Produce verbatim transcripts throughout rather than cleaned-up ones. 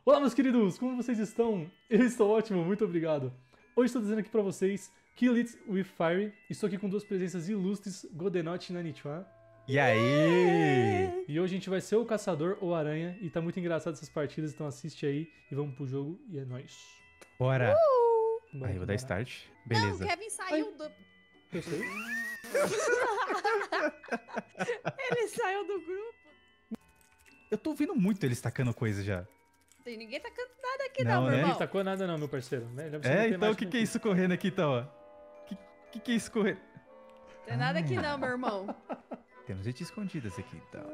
Olá, meus queridos, como vocês estão? Eu estou ótimo, muito obrigado. Hoje estou dizendo aqui pra vocês Kill It With Fire. Estou aqui com duas presenças ilustres, Godenote e Nanichuan. E aí? E hoje a gente vai ser o caçador ou aranha. E tá muito engraçado essas partidas, então assiste aí e vamos pro jogo. E é nóis. Bora! Bora, Aí, eu vou bora. dar start. Não, Beleza. o Kevin saiu do... Eu sei. Ele saiu do grupo. Eu tô ouvindo muito eles tacando coisa já. Tem ninguém tá cantando nada aqui Não, não, meu né? Ninguém irmão. tacou nada não, meu parceiro. Né? Já precisa É, ter então mais o que, com que é isso correndo aqui, então, ó? Que, que que é isso correndo? Tem nada aqui não, meu irmão. Temos gente escondidas aqui, então.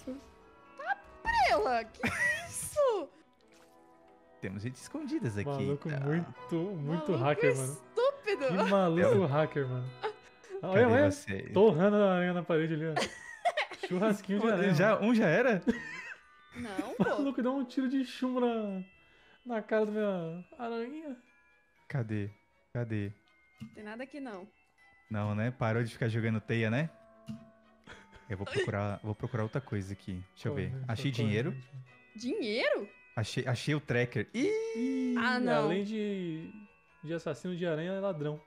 Ela, que isso? Temos gente escondidas aqui. Maluco então. muito, muito Maluco hacker, mano. estúpido. Que maluco hacker, mano. Cadê Olha, olha. você? Torrando a aranha na parede ali, ó. Churrasquinho de aranha. Já, um já era? Não, O pô. maluco deu um tiro de chumbo na, na cara da minha aranha. Cadê? Cadê? Tem nada aqui não. Não, né? Parou de ficar jogando teia, né? Eu vou procurar, vou procurar outra coisa aqui. Deixa eu ver. Corre, Achei corre, dinheiro. gente. Dinheiro? Achei, achei o tracker. Ih! Ih, Ah, não. Além de, de assassino de aranha, é ladrão.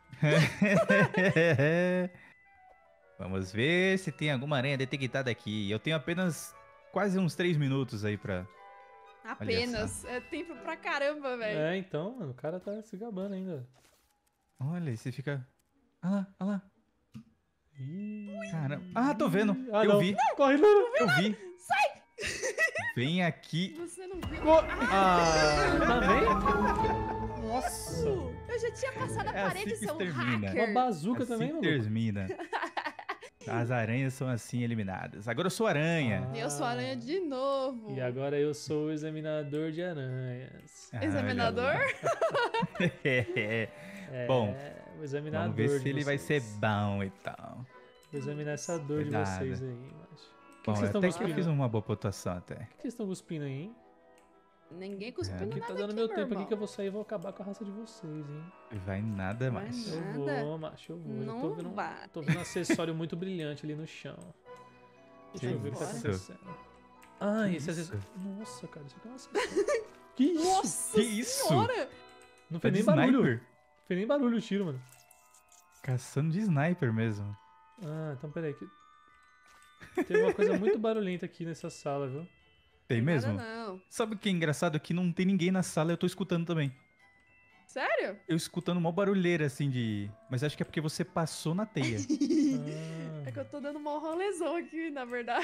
Vamos ver se tem alguma aranha detectada aqui. Eu tenho apenas quase uns três minutos aí pra... Apenas. É tempo pra caramba, velho. É, então, mano, o cara tá se gabando ainda. Olha, você fica... Olha lá, olha lá. Ih, Caramba. Ah, tô vendo. ah, eu não. vi, Corre, não. eu vi. Sai! Vem aqui. Você não viu? Ah, tá bem? Nossa. Eu já tinha passado a É assim parede, que seu extermina. hacker. Uma bazuca Assim também, que mano. termina. As aranhas são assim eliminadas. Agora eu sou aranha. Ah. Eu sou aranha de novo. E agora eu sou o examinador de aranhas. Ah, Examinador? olha lá. É, Bom, o examinador vamos ver de se ele vai ser vocês. bom então. Vou examinar essa dor de Cuidado. vocês aí, macho. O que, que Bom, vocês estão até que eu cuspindo? fiz uma boa pontuação até. O que, que vocês estão cuspindo aí, hein? Ninguém cuspindo É. Aqui nada tá dando aqui, meu meu tempo aqui irmão. que eu vou sair e vou acabar com a raça de vocês, hein? Vai nada Vai mais. nada. Eu Nada. vou, macho, eu vou. eu tô Não vendo, um- vai. tô vendo um acessório muito brilhante ali no chão. Deixa Que eu ver o que tá isso? acontecendo. Ah, Que esse isso? acessório. Nossa, cara, isso aqui é um acessório. Que isso? Nossa Que isso? senhora! Não Tá fez de nem barulho. sniper. Não fez nem barulho o tiro, mano. Caçando de sniper mesmo. Ah, então peraí. Que... Tem uma coisa muito barulhenta aqui nessa sala, viu? Tem mesmo? Nada não. Sabe o que é engraçado? Que não tem ninguém na sala e eu tô escutando também. Sério? Eu escutando uma barulheira assim de... Mas acho que é porque você passou na teia. Ah, É que eu tô dando uma rolezão aqui, na verdade.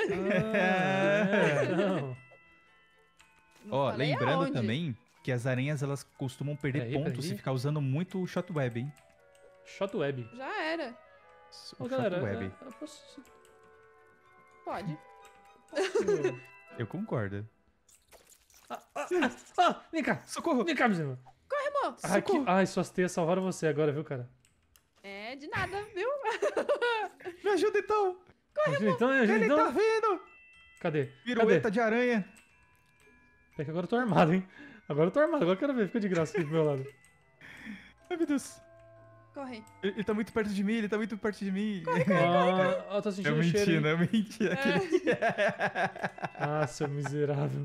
ah, não. Não Ó, falei lembrando aonde. também que as aranhas elas costumam perder Peraí, pontos peraí. se ficar usando muito o shotweb, hein? Shotweb. Já era. O Ô, galera, shotweb. eu- eu posso... Pode. posso- Eu concordo. Ah, vem cá. Socorro! Vem cá, meu irmão. Corre, moço. Ai, que... Ai, suas teias salvaram você agora, viu, cara? É, de nada, viu? Me ajuda então! Ajuda então, ajuda Ele então. tá vindo! Cadê? Cadê? Pirueta de aranha! É que agora eu tô armado, hein? Agora eu tô armado, agora eu quero ver. Fica de graça aqui do meu lado. Ai, meu Deus! Corre. Ele, ele tá muito perto de mim, ele tá muito perto de mim. Ah, ó, tô Eu sentindo o menti, cheiro, hein? não, eu menti. Aquele... Ah, seu miserável.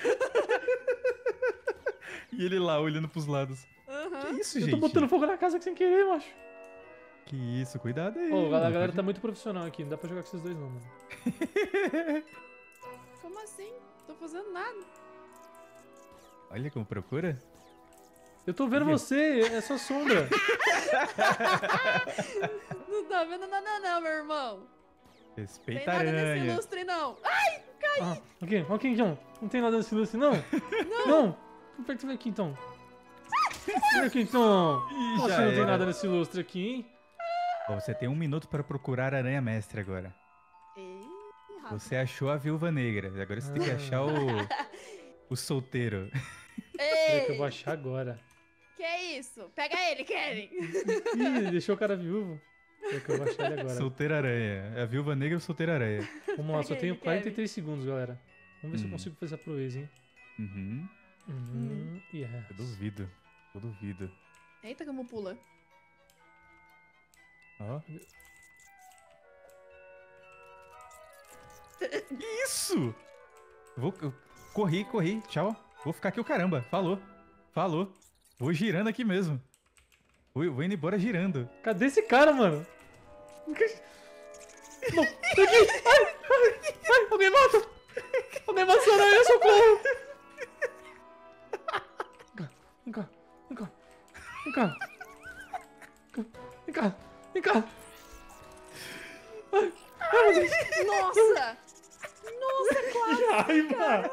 E ele lá, olhando pros lados. Aham. Que isso, Eu gente? tô botando fogo na casa sem querer, macho. Que isso, cuidado aí. Ô, a galera Pode- tá muito profissional aqui. Não dá pra jogar com esses dois, não, mano. Como assim? Tô fazendo nada. Olha como procura. Eu tô vendo você, é sua sombra. Não tá vendo nada não, meu irmão. Tem Respeita a nada nesse aranha. lustre, não. Ai, Ah, ok, ok, então. Não tem nada nesse lustre, não? Não. Não. Vem aqui, então. Vem aqui, então. Ih, Nossa, já não tem era. nada nesse lustre aqui, hein? Ó, você tem um minuto para procurar a aranha mestre agora. Ih, rapaz. Você achou a viúva negra. Agora você tem que Ah. achar o. O solteiro. Peraí que eu Ei, vou achar agora. que é isso? Pega ele, Kevin. Ih, deixou o cara viúvo. Peraí que eu vou achar ele agora. Solteiro aranha. É a viúva negra ou solteiro aranha? Vamos lá, só Pega tenho ele, quarenta e três segundos, galera. Vamos ver se eu Hum. consigo fazer a proeza, hein? Uhum. Uhum, yes. Eu duvido. Eu duvido. Eita, como pula. Ó. Que isso? Eu vou. Eu... Corri, corri. Tchau. Vou ficar aqui o caramba. Falou. Falou. Vou girando aqui mesmo. Vou, vou indo embora girando. Cadê esse cara, mano? Não, tô aqui! Ai, ai, ai, alguém mata! Alguém mata essa aranha, socorro! Vem cá, vem cá, vem cá, vem cá, vem cá! Ai, ai, meu Deus! Nossa! Nossa, quase! Que raiva!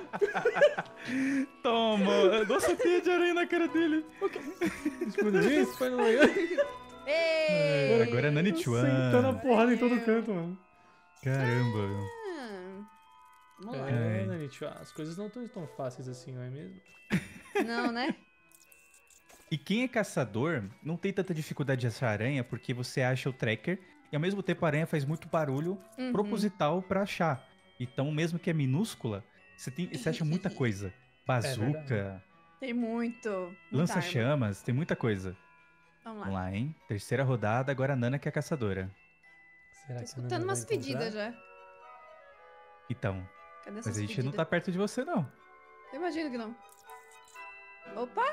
Toma! Nossa, teia de aranha na cara dele. Escondidinho, esse pai não é. Ei! Agora é Nani Chuan. Sentando a porrada em todo canto, mano. Caramba. Ah, Vamos lá. É, Ai. Nanite, as coisas não estão tão fáceis assim, não é mesmo? Não, né? E quem é caçador não tem tanta dificuldade de achar aranha porque você acha o tracker e ao mesmo tempo a aranha faz muito barulho Uhum. proposital pra achar. Então, mesmo que é minúscula, você, tem, você acha muita coisa. Bazuca, verdade. Tem muito. muita arma. lança-chamas, tem muita coisa. Vamos lá. Vamos lá, hein? Terceira rodada, agora a Nana que é a caçadora. Será Tô que a escutando Nana umas vai pedidas encontrar? já. Então, Cadê mas essas a gente pedidas? não tá perto de você, não. Eu imagino que não. Opa!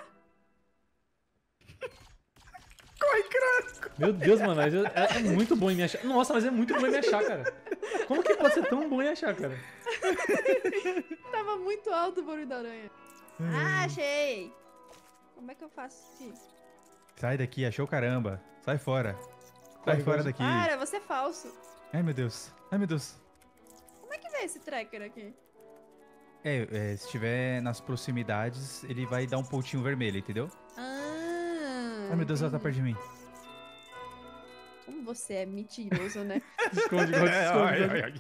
Meu Deus, mano, mas é, é muito bom em me achar. Nossa, mas é muito bom em me achar, cara. Como que pode ser tão bom em achar, cara? Tava muito alto o barulho da aranha. Ah, achei! Como é que eu faço isso? Sai daqui, achou o caramba. Sai fora. Sai Corre, fora corre. daqui. Para, você é falso. Ai, meu Deus. Ai, meu Deus. Como é que vê esse tracker aqui? É, é, se estiver nas proximidades, ele vai dar um pontinho vermelho, entendeu? Ah, Ai, meu Deus, ela tá entendi. perto de mim. Como você é mentiroso, né? Esconde, esconde, esconde. esconde.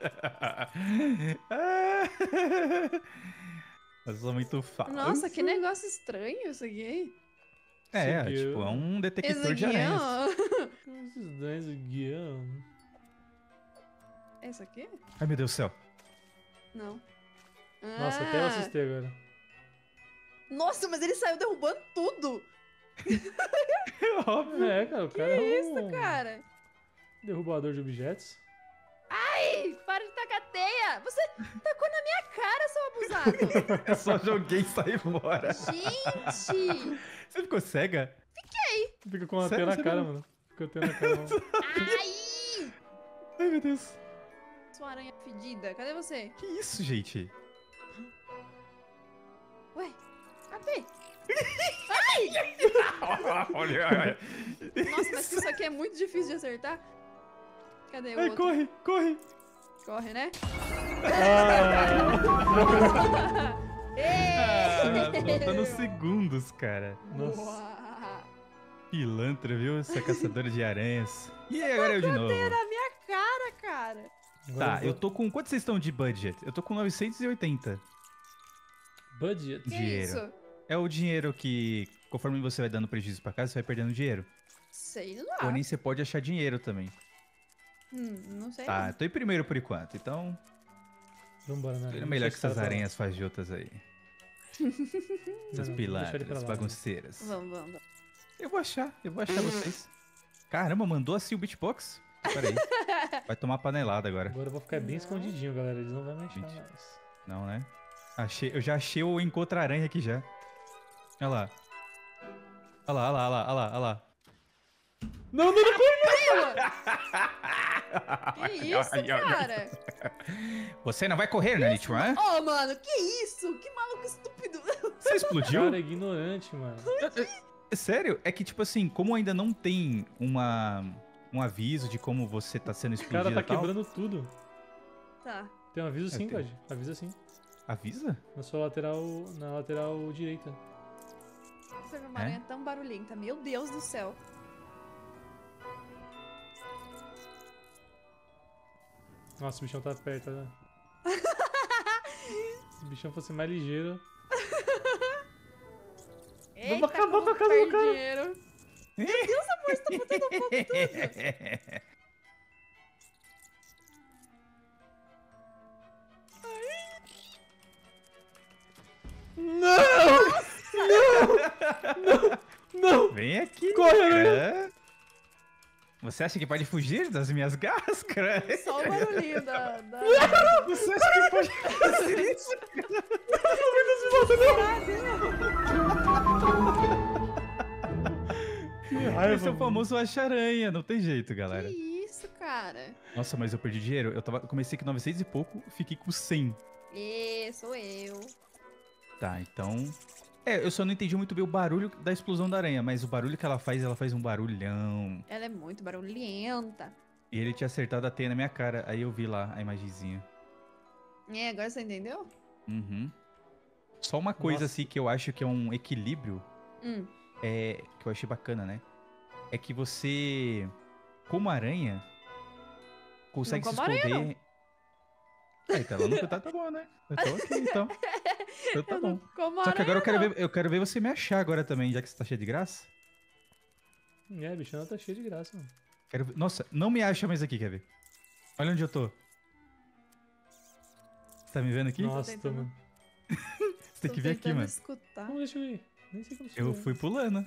Eu sou muito fácil. Nossa, que negócio estranho isso aqui. É, Seguiu. tipo, é um Esse detector de aqui, aranhas. ó. Esses dois guião. Esse aqui? Ai, meu Deus do céu. Não. Nossa, até eu Ah. assustei agora. Nossa, mas ele saiu derrubando tudo. Óbvio. É, cara, o Que cara é isso, um cara? derrubador de objetos. Ai, para de tacar teia. Você tacou na minha cara, seu abusado. Eu só joguei e saí fora. Gente. Você ficou cega? Fica com a Sério, teia na você cara, não- mano. Fica a teia na cara, mano. Ai. Ai, meu Deus. Sua aranha fedida. Cadê você? Que isso, gente? Ué, cadê? Olha, olha. Nossa, mas isso aqui é muito difícil de acertar. Cadê o Ai, outro? corre, corre. Corre, né? Ah, Ah, Ei! faltando segundos, cara. nossa. Uau. Pilantra, viu? Essa caçadora de aranhas. E agora eu de novo. Na minha cara, cara. Agora Tá, eu vou- tô com... Quanto vocês estão de budget? Eu tô com novecentos e oitenta. Budget. Que Dinheiro. isso? É o dinheiro que, conforme você vai dando prejuízo pra casa, você vai perdendo dinheiro. Sei lá. Porém, você pode achar dinheiro também. Hum, não sei. Tá, eu tô em primeiro por enquanto, então... Vambora, né? É melhor que essas aranhas fajotas aí. Essas pilantras, bagunceiras. Vamos, vamos, vamos. Eu vou achar, eu vou achar vocês. Caramba, mandou assim o beatbox? Pera aí. Vai tomar panelada agora. Agora eu vou ficar bem Não. escondidinho, galera. Eles não vão me achar Mentira. mais. Não, né? Achei, eu já achei o encontra-aranha aqui já. Olha lá. Olha lá, olha lá, olha lá, olha lá, olha lá. Não, não, não! Que isso, cara? Você não vai correr, Nanite, hã? Oh, mano, que isso? Que maluco estúpido. Você explodiu? Cara, é ignorante, mano. Sério? É que, tipo assim, como ainda não tem uma, um aviso de como você tá sendo O explodido cara tá e tal, quebrando tudo. Tá. Tem um aviso É, sim, tem. God. Avisa sim. avisa? Na sua lateral. Na lateral direita. Você vê uma É? aranha tão barulhenta. Meu Deus do céu. Nossa, o bichão tá perto, né? Se o bichão fosse mais ligeiro. Eita, acabar com a como casa do perde cara. dinheiro. Meu Deus, amor, você tá botando fogo em tudo. Não! Não! Não! Vem aqui, Corre, cara. Você acha que pode fugir das minhas garras, cara? Só o barulhinho da... da... Você acha que pode fazer isso? Que raiva. Esse é o mano. famoso acha-aranha, não tem jeito, galera. Que isso, cara? Nossa, mas eu perdi dinheiro. Eu tava, comecei com novecentos e pouco, fiquei com cem. E sou eu. Tá, então... É, eu só não entendi muito bem o barulho da explosão da aranha, mas o barulho que ela faz, ela faz um barulhão. Ela é muito barulhenta. E ele tinha acertado a teia na minha cara, aí eu vi lá a imagenzinha. É, agora você entendeu? Uhum. Só uma coisa, Nossa. assim, que eu acho que é um equilíbrio, Hum. é, que eu achei bacana, né? É que você, como aranha, consegue Não se como aranha, esconder... É, então ela nunca tá, tá bom, né? Então ok, então. Então tá Eu bom. não como Só que agora eu quero, aranha, ver, eu quero ver você me achar agora também, já que você tá cheio de graça. É, bicho, ela tá cheia de graça, mano. Quero ver... Nossa, não me acha mais aqui, quer ver? Olha onde eu tô. Você tá me vendo aqui? Nossa, tentando- mano. Você tem Tô que vir aqui, tentando mano. escutar. Como deixa eu ir? Nem sei como Eu subir. fui pulando.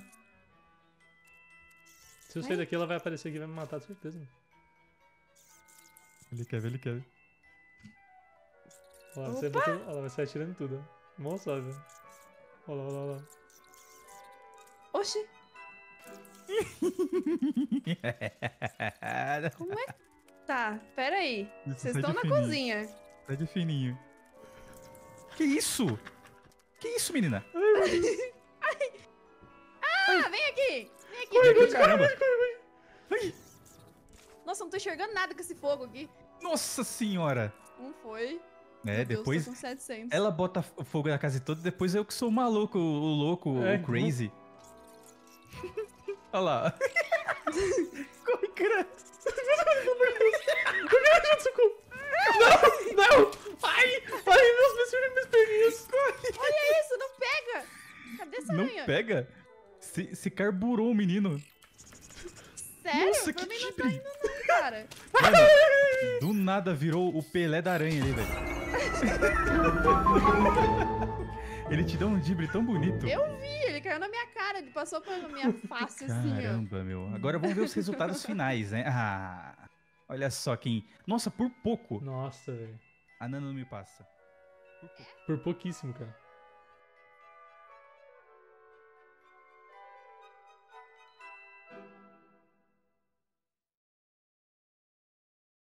Se eu sair daqui, ela vai aparecer aqui e vai me matar, de certeza. Mano. Ele quer ver, ele quer ver. Olha lá, você vai, ela vai sair atirando tudo, ó. Mó suave, ó. Olha lá, olha lá, olha lá. Oxi, como é que... Tá, pera aí. Isso, Vocês sai estão de na fininho. cozinha. Tá de fininho. Que isso? Que isso, menina? Ah, vem aqui. Vem aqui. Vem aqui, caramba. Ai, Nossa, eu não tô enxergando nada com esse fogo aqui. nossa senhora. Não foi. É, Meu Deus, depois tô com setecentos. ela bota o fogo na casa toda, depois eu que sou o maluco, o louco, É, o crazy. Olha lá. Corre, cara. Não! Não! Ai! Ai, meus, meus, meus perninhos! Olha isso, não pega. Cadê essa Não aranha? pega? Se, se carburou o menino. Sério? Nossa, pra que mim não tá tigre. indo não, cara. Mano, do nada virou o Pelé da aranha ali, velho. Ele te dá um dibre tão bonito. Eu vi, ele caiu na minha cara, ele passou pela minha face assim, ó. Caramba, meu. Agora vamos ver os resultados finais, né? Ah, olha só quem... Nossa, por pouco. Nossa, velho. A Nana não me passa. Por pouco. Por pouquíssimo, cara.